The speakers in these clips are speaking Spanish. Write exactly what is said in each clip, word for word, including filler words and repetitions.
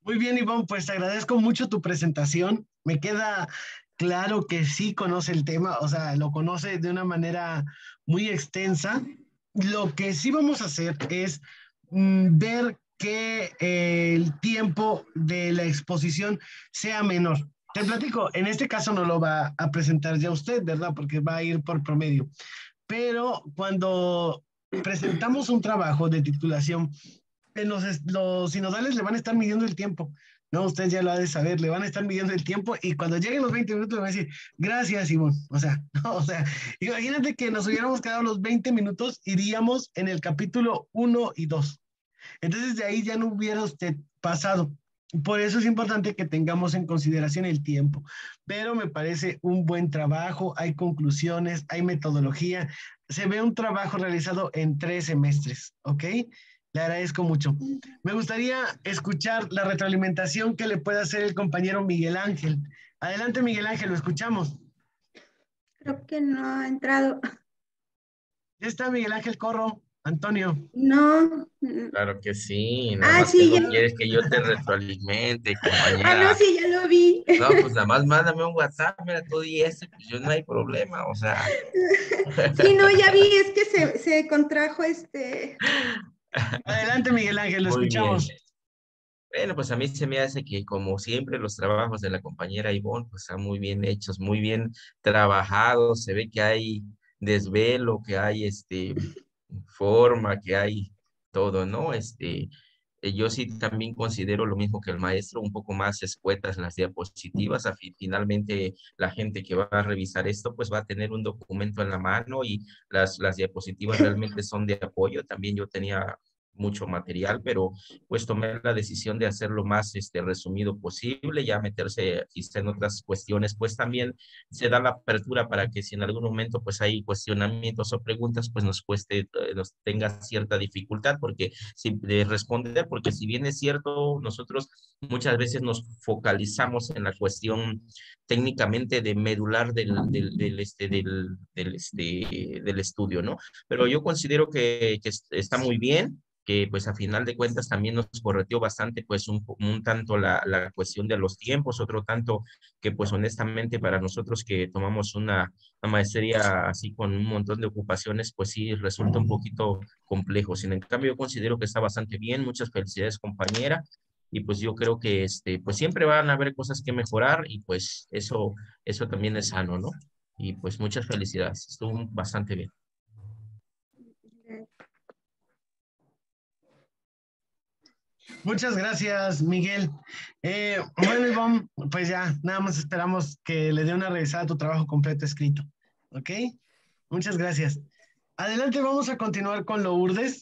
Muy bien, Ivonne, pues te agradezco mucho tu presentación. Me queda claro que sí conoce el tema, o sea, lo conoce de una manera muy extensa. Lo que sí vamos a hacer es mm, ver que eh, el tiempo de la exposición sea menor. Te platico, en este caso no lo va a presentar ya usted, ¿verdad? Porque va a ir por promedio. Pero cuando presentamos un trabajo de titulación, en los, los sinodales le van a estar midiendo el tiempo. No, usted ya lo ha de saber, le van a estar midiendo el tiempo y cuando lleguen los veinte minutos le van a decir, gracias, Simón. O sea, no, o sea, imagínate que nos hubiéramos quedado los veinte minutos, iríamos en el capítulo uno y dos. Entonces de ahí ya no hubiera usted pasado. Por eso es importante que tengamos en consideración el tiempo. Pero me parece un buen trabajo, hay conclusiones, hay metodología. Se ve un trabajo realizado en tres semestres, ¿ok? Le agradezco mucho. Me gustaría escuchar la retroalimentación que le pueda hacer el compañero Miguel Ángel. Adelante, Miguel Ángel, lo escuchamos. Creo que no ha entrado. Ya está Miguel Ángel Corro. Antonio. No. Claro que sí, nada Ah, más que sí, no ya. quieres que yo te retroalimente, Ah, no, compañera. sí, ya lo vi. No, pues nada más mándame un WhatsApp, mira, tú y este, pues yo no hay problema, o sea. Sí, no, ya vi, es que se, se contrajo este. Adelante, Miguel Ángel, lo Muy bien. escuchamos. Bueno, pues a mí se me hace que como siempre los trabajos de la compañera Ivonne pues están muy bien hechos, muy bien trabajados, se ve que hay desvelo, que hay este forma, que hay todo, ¿no? Este, eh, yo sí también considero lo mismo que el maestro, un poco más escuetas las diapositivas, a fi- finalmente la gente que va a revisar esto pues va a tener un documento en la mano y las, las diapositivas realmente son de apoyo, también yo tenía mucho material, pero pues tomé la decisión de hacerlo más este, resumido posible, ya meterse quizá en otras cuestiones, pues también se da la apertura para que si en algún momento pues hay cuestionamientos o preguntas, pues nos cueste, eh, nos tenga cierta dificultad porque si, de responder, porque si bien es cierto, nosotros muchas veces nos focalizamos en la cuestión técnicamente de medular del, del, del, este, del, del, este, del estudio, ¿no? Pero yo considero que, que está muy bien, que pues a final de cuentas también nos correteó bastante pues un, un tanto la, la cuestión de los tiempos, otro tanto que pues honestamente para nosotros que tomamos una, una maestría así con un montón de ocupaciones pues sí resulta un poquito complejo. Sin en cambio yo considero que está bastante bien, muchas felicidades compañera y pues yo creo que este pues siempre van a haber cosas que mejorar y pues eso, eso también es sano, ¿no? Y pues muchas felicidades, estuvo bastante bien. Muchas gracias, Miguel. Eh, bueno, Ivonne, pues ya, nada más esperamos que le dé una revisada a tu trabajo completo escrito. ¿Ok? Muchas gracias. Adelante, vamos a continuar con Lourdes.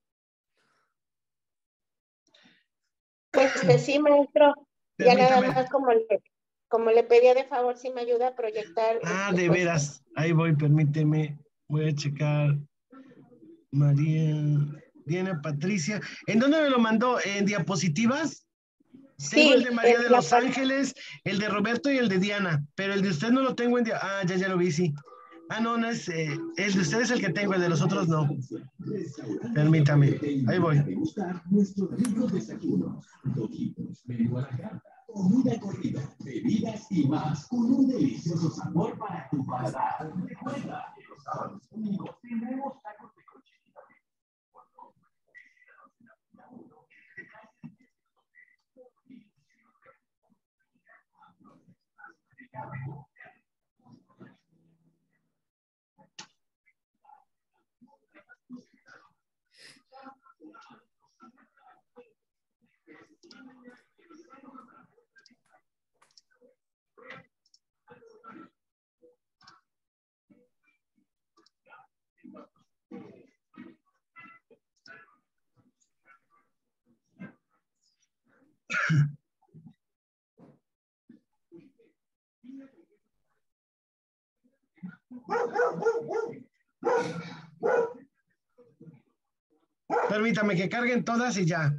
Este sí, maestro. Ya nada Permítame. más como le, como le pedía de favor si me ayuda a proyectar. Ah, Este, de pues, veras. Ahí voy, permíteme. Voy a checar. María, Diana Patricia. ¿En dónde me lo mandó? ¿En diapositivas? Tengo el sí, de María en de la Los parte. Ángeles, el de Roberto y el de Diana, pero el de usted no lo tengo en... dia- Ah, ya, ya lo vi, sí. Ah, no, no es... eh, el de usted es el que tengo, el de los otros no. Permítame, ahí voy. Comida corrida, bebidas y más, con un delicioso sabor para tu paladar. Recuerda que los sábados y domingos tendremos tacos de cochinita. Permítame que carguen todas y ya.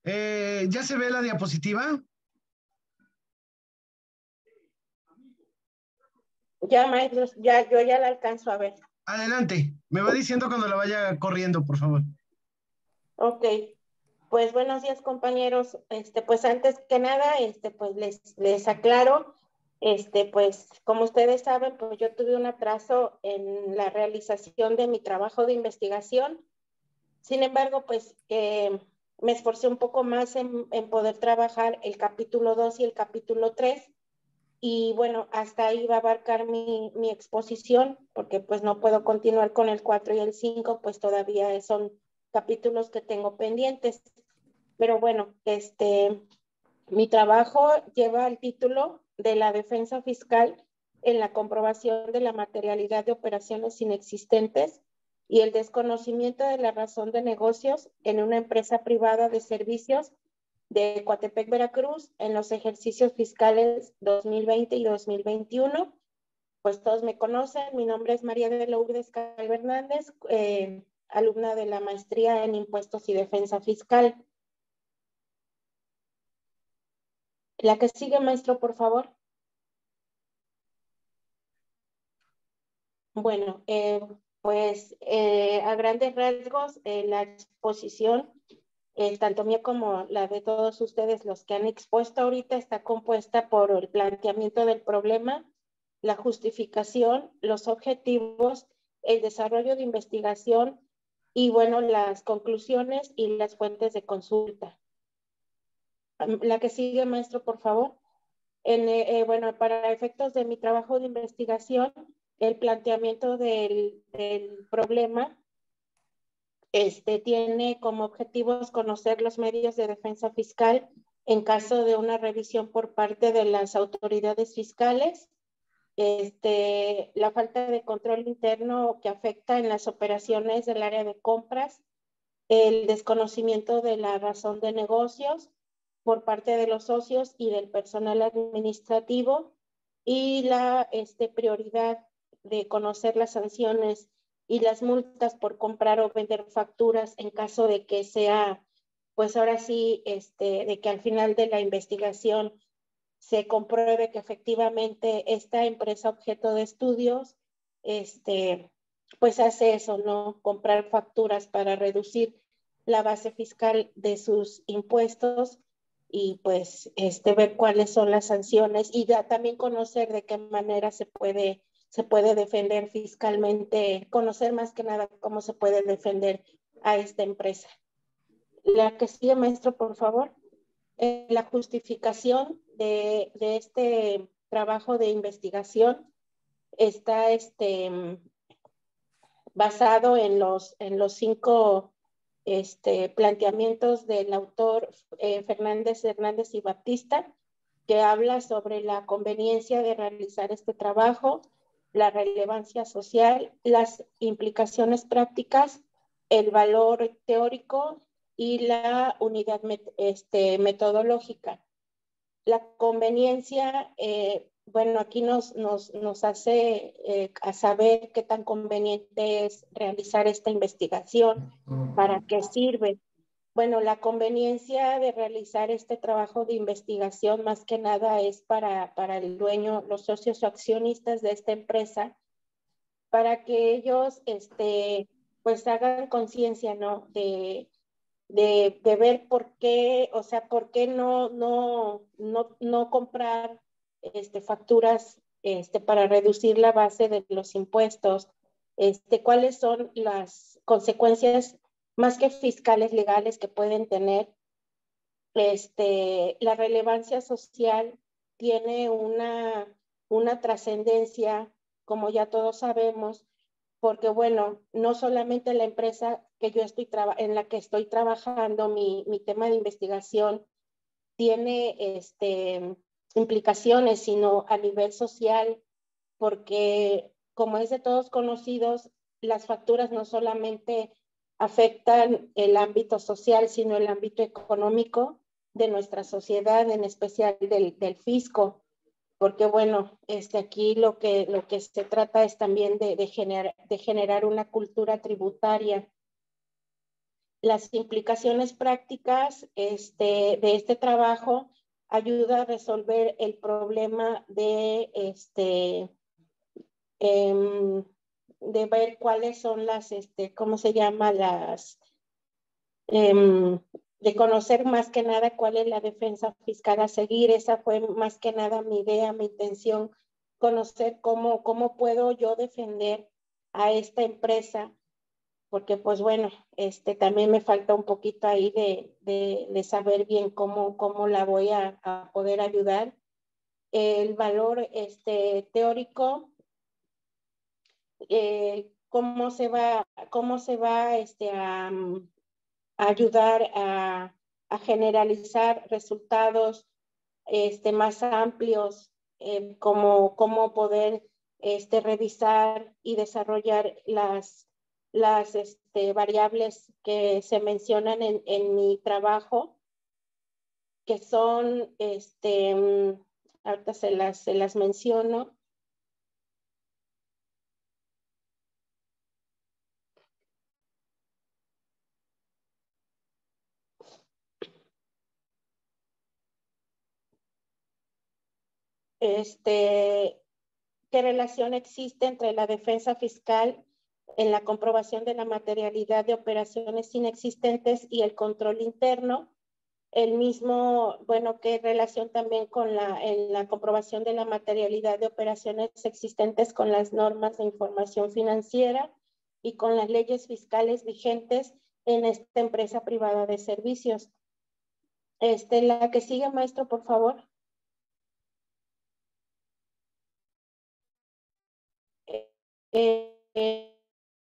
Eh, ¿ya se ve la diapositiva? Ya, maestros, ya, yo ya la alcanzo a ver. Adelante, me va diciendo cuando la vaya corriendo, por favor. Ok, pues buenos días, compañeros. Este, pues antes que nada, este, pues les, les aclaro, este, pues como ustedes saben, pues yo tuve un atraso en la realización de mi trabajo de investigación. Sin embargo, pues eh, me esforcé un poco más en, en poder trabajar el capítulo dos y el capítulo tres. Y bueno, hasta ahí va a abarcar mi, mi exposición, porque pues no puedo continuar con el cuatro y el cinco, pues todavía son capítulos que tengo pendientes. Pero bueno, este, mi trabajo lleva el título de la defensa fiscal en la comprobación de la materialidad de operaciones inexistentes y el desconocimiento de la razón de negocios en una empresa privada de servicios de Coatepec, Veracruz, en los ejercicios fiscales dos mil veinte y dos mil veintiuno. Pues todos me conocen, mi nombre es María de Lourdes Calvo Hernández, eh, alumna de la maestría en Impuestos y Defensa Fiscal. La que sigue, maestro, por favor. Bueno, eh, pues eh, a grandes rasgos, eh, la exposición, eh, tanto mía como la de todos ustedes, los que han expuesto ahorita, está compuesta por el planteamiento del problema, la justificación, los objetivos, el desarrollo de investigación y, bueno, las conclusiones y las fuentes de consulta. La que sigue, maestro, por favor. En, eh, bueno, para efectos de mi trabajo de investigación, el planteamiento del, del problema este, tiene como objetivos conocer los medios de defensa fiscal en caso de una revisión por parte de las autoridades fiscales, este, la falta de control interno que afecta en las operaciones del área de compras, el desconocimiento de la razón de negocios por parte de los socios y del personal administrativo y la este, prioridad de conocer las sanciones y las multas por comprar o vender facturas en caso de que sea, pues ahora sí, este, de que al final de la investigación se compruebe que efectivamente esta empresa objeto de estudios, este, pues hace eso, ¿no? Comprar facturas para reducir la base fiscal de sus impuestos y pues este, ver cuáles son las sanciones y ya también conocer de qué manera se puede, se puede defender fiscalmente, conocer más que nada cómo se puede defender a esta empresa. La que sigue, maestro, por favor. Eh, la justificación de, de este trabajo de investigación está este, basado en los, en los cinco este, planteamientos del autor eh, Fernández Hernández y Baptista, que habla sobre la conveniencia de realizar este trabajo, la relevancia social, las implicaciones prácticas, el valor teórico y la unidad met este, metodológica. La conveniencia, eh, bueno, aquí nos, nos, nos hace eh, a saber qué tan conveniente es realizar esta investigación, para qué sirve. Bueno, la conveniencia de realizar este trabajo de investigación más que nada es para, para el dueño, los socios o accionistas de esta empresa, para que ellos este, pues hagan conciencia, ¿no? De, de, de ver por qué, o sea, por qué no, no, no, no comprar este, facturas este, para reducir la base de los impuestos, este, cuáles son las consecuencias más que fiscales, legales que pueden tener. Este, la relevancia social tiene una, una trascendencia, como ya todos sabemos, porque bueno, no solamente la empresa que yo estoy en la que estoy trabajando, mi, mi tema de investigación tiene este, implicaciones, sino a nivel social, porque como es de todos conocidos, las facturas no solamente afectan el ámbito social, sino el ámbito económico de nuestra sociedad, en especial del, del fisco, porque bueno, este, aquí lo que, lo que se trata es también de, de, generar, de generar una cultura tributaria. las implicaciones prácticas este, de este trabajo ayuda a resolver el problema de, este, eh, de ver cuáles son las, este, ¿cómo se llama? Las, eh, de conocer más que nada cuál es la defensa fiscal a seguir. Esa fue más que nada mi idea, mi intención, conocer cómo, cómo puedo yo defender a esta empresa, porque pues bueno, este, también me falta un poquito ahí de, de, de saber bien cómo, cómo la voy a, a poder ayudar. El valor este, teórico, eh, cómo se va, cómo se va este, a, a ayudar a, a generalizar resultados este, más amplios, eh, cómo, cómo poder este, revisar y desarrollar las, las este, variables que se mencionan en, en mi trabajo, que son, este, ahorita se las, se las menciono. Este, ¿qué relación existe entre la defensa fiscal en la comprobación de la materialidad de operaciones inexistentes y el control interno? El mismo, bueno, qué relación también con la, en la comprobación de la materialidad de operaciones existentes con las normas de información financiera y con las leyes fiscales vigentes en esta empresa privada de servicios. Este, la que sigue, maestro, por favor. Eh, eh,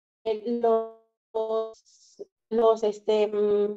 los, los, este,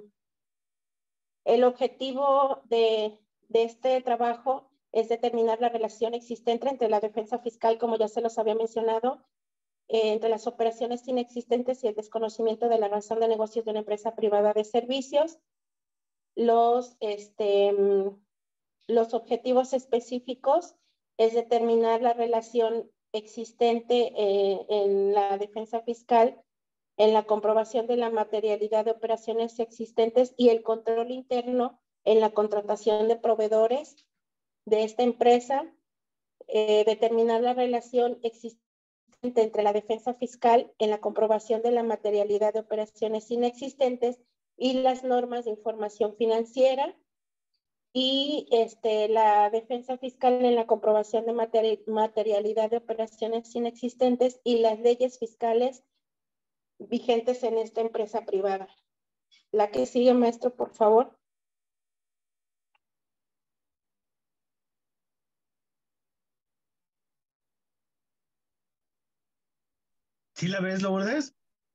el objetivo de, de este trabajo es determinar la relación existente entre la defensa fiscal, como ya se los había mencionado, eh, entre las operaciones inexistentes y el desconocimiento de la razón de negocios de una empresa privada de servicios. Los, este, los objetivos específicos es determinar la relación existente eh, en la defensa fiscal, en la comprobación de la materialidad de operaciones existentes y el control interno en la contratación de proveedores de esta empresa, eh, determinar la relación existente entre la defensa fiscal en la comprobación de la materialidad de operaciones inexistentes y las normas de información financiera, y este, la defensa fiscal en la comprobación de materi materialidad de operaciones inexistentes y las leyes fiscales vigentes en esta empresa privada. La que sigue, maestro, por favor. ¿Sí la ves, Lourdes?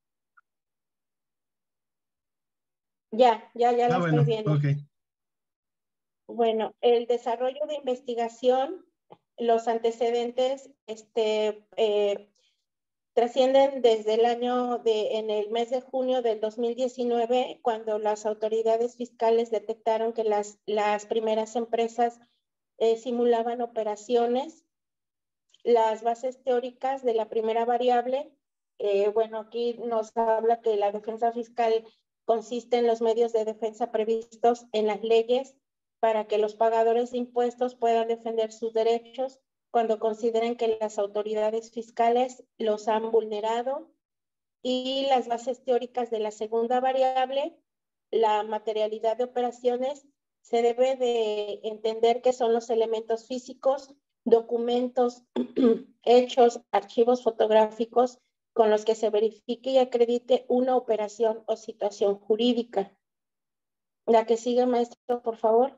Ya, ya, ya la Ah, estoy bueno, viendo. ok. Bueno, el desarrollo de investigación, los antecedentes, este, eh, trascienden desde el año de, en el mes de junio del dos mil diecinueve, cuando las autoridades fiscales detectaron que las, las primeras empresas eh, simulaban operaciones. Las bases teóricas de la primera variable, eh, bueno, aquí nos habla que la defensa fiscal consiste en los medios de defensa previstos en las leyes para que los pagadores de impuestos puedan defender sus derechos cuando consideren que las autoridades fiscales los han vulnerado. Y las bases teóricas de la segunda variable, la materialidad de operaciones, se debe de entender que son los elementos físicos, documentos, hechos, archivos fotográficos con los que se verifique y acredite una operación o situación jurídica. La que sigue, maestro, por favor.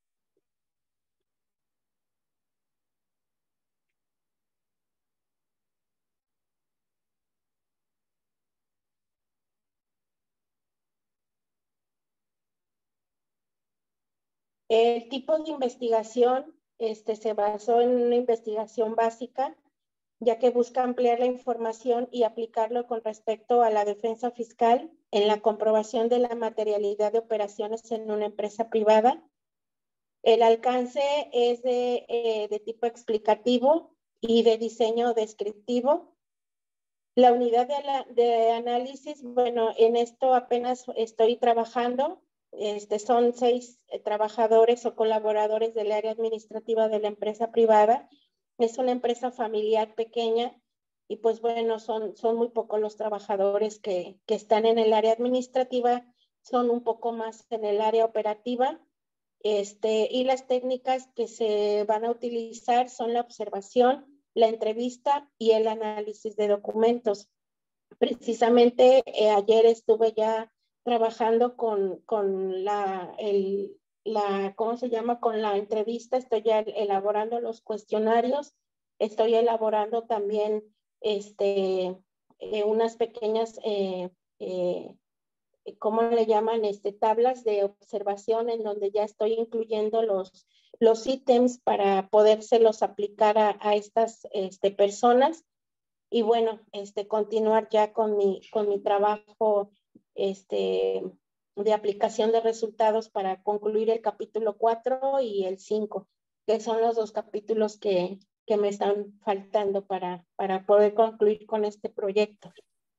El tipo de investigación este, se basó en una investigación básica, ya que busca ampliar la información y aplicarlo con respecto a la defensa fiscal en la comprobación de la materialidad de operaciones en una empresa privada. El alcance es de, eh, de tipo explicativo y de diseño descriptivo. La unidad de, la, de análisis, bueno, en esto apenas estoy trabajando. Este, son seis eh, trabajadores o colaboradores del área administrativa de la empresa privada. Es una empresa familiar pequeña y pues bueno, son, son muy pocos los trabajadores que, que están en el área administrativa, son un poco más en el área operativa. Este, y las técnicas que se van a utilizar son la observación, la entrevista y el análisis de documentos. Precisamente eh, ayer estuve ya trabajando con, con la, el, la, ¿cómo se llama? Con la entrevista, estoy ya elaborando los cuestionarios, estoy elaborando también este, eh, unas pequeñas, eh, eh, ¿cómo le llaman? Este, tablas de observación en donde ya estoy incluyendo los, los ítems para podérselos aplicar a, a estas este, personas. Y bueno, este, continuar ya con mi, con mi trabajo este, de aplicación de resultados para concluir el capítulo cuatro y el cinco, que son los dos capítulos que, que me están faltando para, para poder concluir con este proyecto.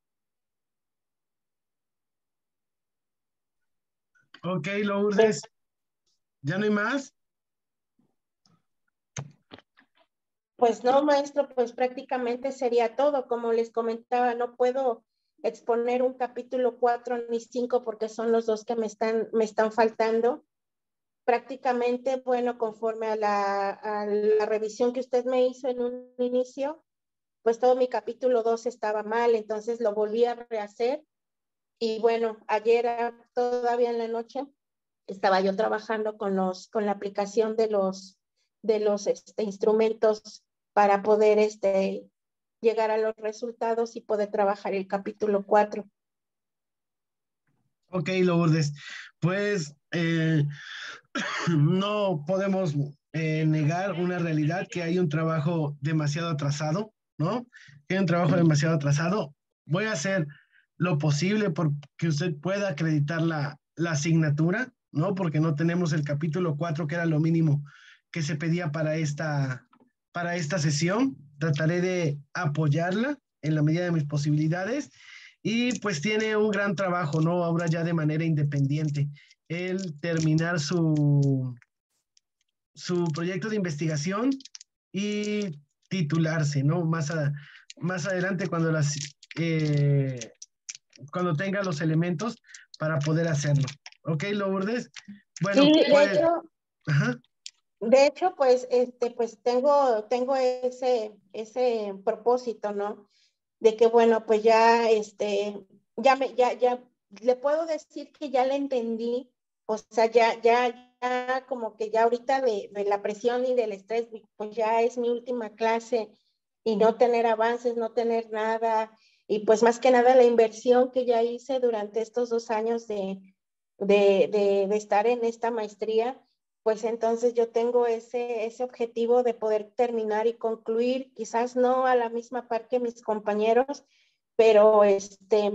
Ok, Lourdes. ¿Ya no hay más? Pues no, maestro, pues prácticamente sería todo. Como les comentaba, no puedo exponer un capítulo cuatro ni cinco porque son los dos que me están, me están faltando. Prácticamente, bueno, conforme a la, a la revisión que usted me hizo en un inicio, pues todo mi capítulo dos estaba mal, entonces lo volví a rehacer. Y bueno, ayer todavía en la noche estaba yo trabajando con, los, con la aplicación de los, de los este, instrumentos para poder este, llegar a los resultados y poder trabajar el capítulo cuatro. Ok, Lourdes. Pues eh, no podemos eh, negar una realidad que hay un trabajo demasiado atrasado, ¿no? Que hay un trabajo demasiado atrasado. Voy a hacer lo posible por que usted pueda acreditar la, la asignatura, ¿no? Porque no tenemos el capítulo cuatro, que era lo mínimo que se pedía para esta, para esta sesión. Trataré de apoyarla en la medida de mis posibilidades y pues tiene un gran trabajo, ¿no? Ahora ya de manera independiente, el terminar su, su proyecto de investigación y titularse, ¿no? Más, a, más adelante cuando, las, eh, cuando tenga los elementos para poder hacerlo. ¿Ok, Lourdes? Bueno, sí, de pues... hecho, Ajá. de hecho, pues, este, pues tengo, tengo ese, ese propósito, ¿no? De que, bueno, pues ya, este, ya me, ya, ya, le puedo decir que ya le entendí, o sea, ya, ya, ya, como que ya ahorita de, de la presión y del estrés, pues ya es mi última clase y no tener avances, no tener nada, y pues más que nada la inversión que ya hice durante estos dos años de, de, de, de estar en esta maestría, pues entonces yo tengo ese, ese objetivo de poder terminar y concluir, quizás no a la misma par que mis compañeros, pero este,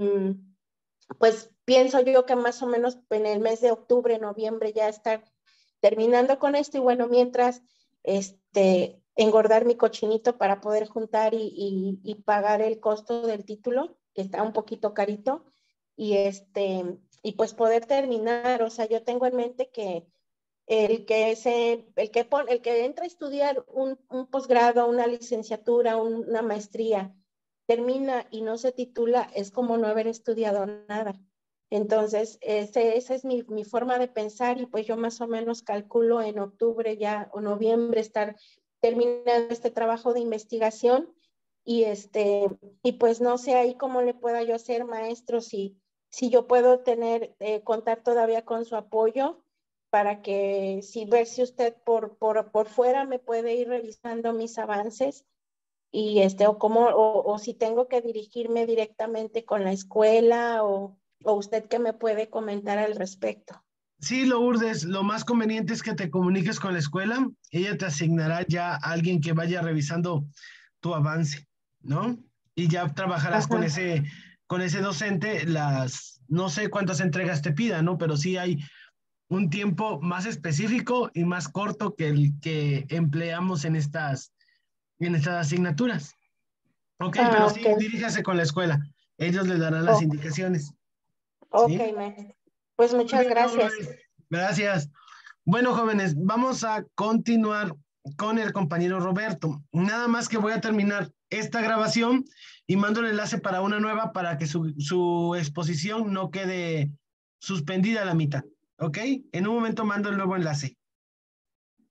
pues pienso yo que más o menos en el mes de octubre, noviembre ya estar terminando con esto y bueno, mientras este, engordar mi cochinito para poder juntar y, y, y pagar el costo del título, que está un poquito carito, y, este, y pues poder terminar, o sea, yo tengo en mente que el que, se, el que, pon, el que entra a estudiar un, un posgrado, una licenciatura, un, una maestría, termina y no se titula, es como no haber estudiado nada. Entonces, ese, esa es mi, mi forma de pensar y pues yo más o menos calculo en octubre ya o noviembre estar terminando este trabajo de investigación y, este, y pues no sé ahí cómo le pueda yo hacer, maestro, si, si yo puedo tener, eh, contar todavía con su apoyo para que si ver si usted por, por, por fuera me puede ir revisando mis avances y este, o cómo, o, o si tengo que dirigirme directamente con la escuela o, o usted qué me puede comentar al respecto. Sí, Lourdes, lo más conveniente es que te comuniques con la escuela. Ella te asignará ya a alguien que vaya revisando tu avance, ¿no? Y ya trabajarás con Ajá. ese, con ese docente las, no sé cuántas entregas te pida, ¿no? Pero sí hay un tiempo más específico y más corto que el que empleamos en estas, en estas asignaturas. Ok, Ah, pero sí, ok. diríjase con la escuela. Ellos les darán las Oh, indicaciones. ok, ¿Sí? maestra. Pues Muy muchas bien, gracias. jóvenes. Gracias. Bueno, jóvenes, vamos a continuar con el compañero Roberto. Nada más que voy a terminar esta grabación y mando el enlace para una nueva para que su, su exposición no quede suspendida a la mitad. ¿Ok? En un momento mando el nuevo enlace.